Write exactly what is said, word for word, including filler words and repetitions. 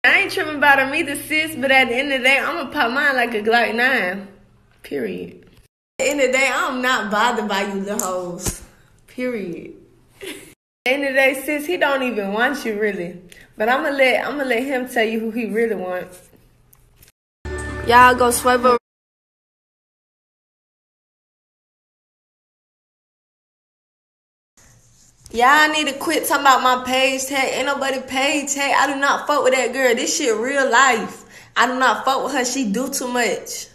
I ain't tripping about him either, sis, but at the end of the day, I'm gonna pop mine like a Glock nine. Period. At the end of the day, I'm not bothered by you little hoes. Period. At the end of the day, sis, he don't even want you really. But I'm gonna let I'm gonna let him tell you who he really wants. Y'all go swipe up. Y'all need to quit talking about my page tag. Ain't nobody page tag. I do not fuck with that girl. This shit real life. I do not fuck with her. She do too much.